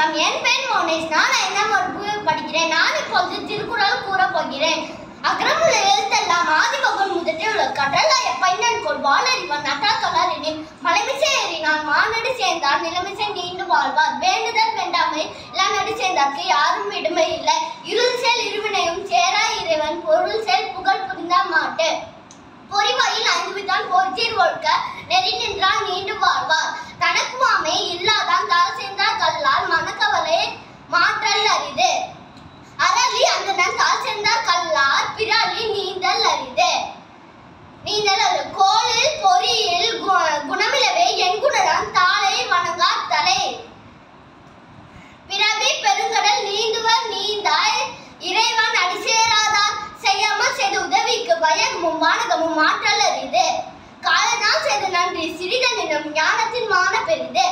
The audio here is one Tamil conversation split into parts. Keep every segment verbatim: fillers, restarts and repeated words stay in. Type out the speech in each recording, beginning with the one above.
வணக்கம். என் பெயர் மோனேஷ். நான் ஐந்தாம் வகுப்பு படிக்கிறேன். நான் இப்போது திருக்குறள் கூறப் போகிறேன். அகரமுள்ள எழுத்தெல்லாம் ஆதிபகவன் முதற்றே உள்ள கடலாய பைனன் கொள் வாளறிவன் நட்டாத்தொழார் எனின் மலைமிசை ஏறினான் மானடி சேர்ந்தார் நிலைமிசை நீண்டு வாழ்வார். வேண்டுதல் வேண்டாமை இளநடி சேர்ந்தார்க்கு யாரும் விடுமை இல்லை. இருள் செல் இருவினையும் சேரா இறைவன் பொருள் செல் புகழ் புரிந்தா மாட்டு. பொறிவாயில் ஐந்து வித்தான் பொறுத்தீர் ஒழுக்க நெறி நின்றால் நீண்டு வாழ்வார். தனக்கு மாமை இல்லாதான் தாழ் சேர்ந்தார் கல்லால் மனக்கவலை மாற்றல் அரிது. அரளி அந்தனன் தாழ் சேர்ந்தார் கல்லார் பிறலி நீந்தல் அரிது. நீந்தல் அரிது. கோளில் பொறியில் குணமிலவே என் குணரான் தாளை வணங்கார் தலை. பிறவி பெருங்கடல் நீந்துவர் நீந்தாய் இறைவன் அடிசேராதார் செய்யாமல் செய்த உதவிக்கு வயகமும் வானகமும் மாற்றல் அரிது. காலனால் செய்த நன்றி சிறிதனினும் ஞானத்தின் மான பெரிது.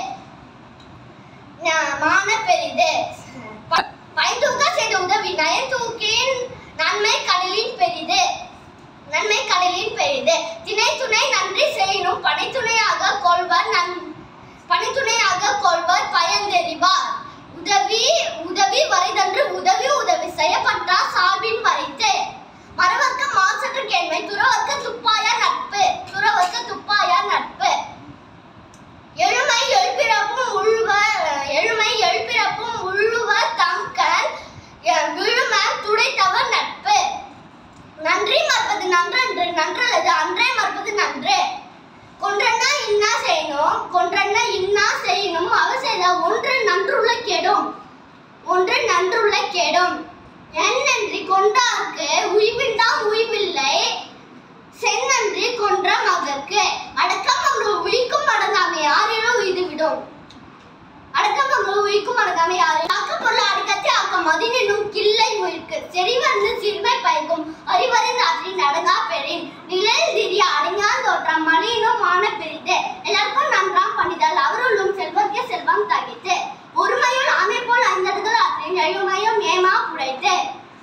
மான பெரிது. பயன்தூக்க செய்த உதவி நயன்தூக்கின் நன்மை கடலின் பெரிது. நன்மை கடலின் பெரிது. திணை துணை நன்றி செய்யணும் படைத்துணையாக கொள்வர் நன் படைத்துணையாக கொள்வர் பயந்தெறிவார். உதவி உதவி வரைதன்று உதவி உதவி செய்யப்பட்டார் சார்பின் வரைத்து. மறவர்க்க மாசற்ற கேள்மை துறவர்க்க துப்பாயா நட்பு. துறவர்க்க துப்பாயா நட்பு. எழுமை எழுப்பிறப்பும் உள்வர் எழுமை எழுப்பிறப்பும் உள்ளுவர் தம்கண் விழும துடைத்தவர் நட்பு. நன்றி மறப்பது நன்றன்று நன்றல்லது அன்றே மறப்பது நன்று. கொன்றன்னா இன்னா செய்யணும் கொன்றன்னா இன்னா செய்யணும் அவர் செய்த ஒன்று நன்றுள்ள கேடும் ஒன்று நன்றுள்ள கேடும். என் நன்றி கொண்டார்க்கு உய்வின்றாம் உய்வில்லை செந்நன்றி கொன்ற மகற்கு. அடக்கம் அங்கு உயிக்கும் அடங்காமை யாரிலும் உய்துவிடும். அடக்கம் அங்கு உயிக்கும் அடங்காமை யாரு ஆக்க பொருள் அடக்கத்தை ஆக்க மதினும் கிள்ளை உயிர்க்கு. செறிவந்து சிறுமை பயக்கும் அறிவறிந்து ஆற்றின் அடங்கா பெறின் நிலையில் திரிய அடங்கான் தோற்றம் மணியினும் மான பெரிது. எல்லாருக்கும் நன்றாம் பண்ணிதால் அவருள்ளும் செல்வர்க்கே செல்வம் தகித்து. ஒருமையுள் ஆமை போல் ஐந்தடுகள் ஆற்றின் எழுமையும் ஏமா புடைத்து.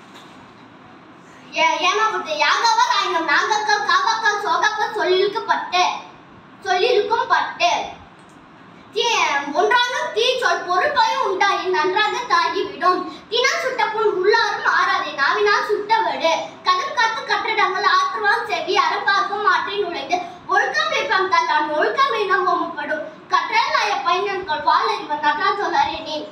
ஏமாபுத்து யாகவர் ஆயினும் நாகக்கள் காவக்கள் சோகக்கள் சொல்லிருக்கப்பட்டு சொல்லிருக்கும் பட்டு. ஒன்றாலும் தீ சொல் பொறுப்பையும் உண்டாயின் நன்றாக தாகிவிடும். தினா சுட்ட புண் உள்ளாரும் ஆறாதே நாவினால் சுட்டவடு. கதம் காத்து கட்டிடங்கள் ஆற்றுவான் செவி அறப்பார்க்கும் ஆற்றின் நுழைந்து. ஒழுக்கம் வைப்பம் தள்ளான் ஒழுக்கம் இனம் ஒமுப்படும். கற்றலாய பைனன்கள் வாளறிவன் நட்டால் சொல்லார் எனின்.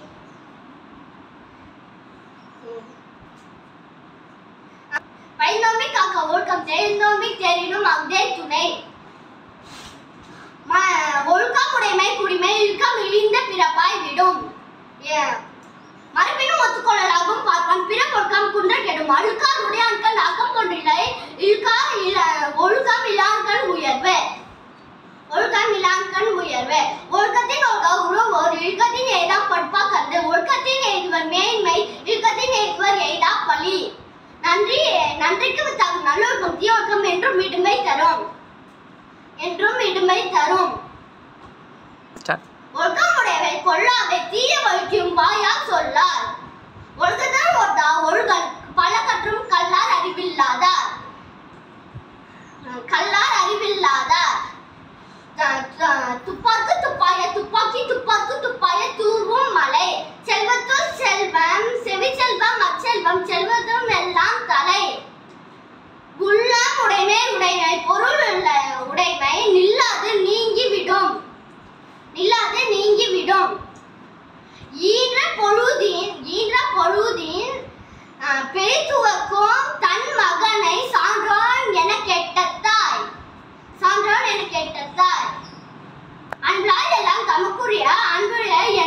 பைந்தோம்பி காக்க ஒழுக்கம் தேர்ந்தோம்பி தேரினும் அக்தே துணை. ஒழுக்கம் உடைமை குடிமை இழுக்கம் இழிந்த பிறப்பாய் விடும். மரபினும் ஒத்துக்கொள்ளலாகும் பார்ப்பான் பிற பொழுக்கம் குன்ற கெடும். அழுக்கார் உடையான்கள் ஆக்கம் கொன்றில்லை இழுக்கார் ஒழுக்கம் இல்லான்கள் உயர்வு. ஒழுக்கம் இல்லான்கள் உயர்வு. ஒழுக்கத்தின் ஒழுக்க உறவோர் இழுக்கத்தின் எய்தாம் படுப்பா கண்டு. ஒழுக்கத்தின் எய்துவர் மேன்மை இழுக்கத்தின் எய்துவர் எய்தா பழி. நன்றி நன்றிக்கு தகும் நல்லொழுக்கம் தீயொழுக்கம் என்றும் இடுமை தரும் என்றும் இடுமை தரும். ஒழுக்கமுடையவை கொள்ளாவை தீய வழிக்கும் வாயால் சொல்லார். ஒழுக்கத்தான் ஒட்டா ஒழுகல் பல கற்றும் கல்லார் அறிவில்லாதார். கல்லார் அறிவில்லாதார். துப்பாக்கு துப்பாய துப்பாக்கி துப்பாக்கு துப்பாய தூர்வும் மலை. செல்வத்துள் செல்வம் செவி செல்வம் அச்செல்வம் செல்வதும் எல்லாம் தலை. உள்ளம் உடைமை உடைமை பொருள் உள்ள உடைமை நில்லாது நீங்கிவிடும் நில்லாது நீங்கிவிடும். ஈன்ற பொழுதின் ஈன்ற பொழுதின் பெரிதுவக்கும் தன் மகனை சான்றோன் என கேட்ட தாய். சான்றோன் என கேட்ட தாய். அன்றால் எல்லாம் தமக்குரிய அன்புடைய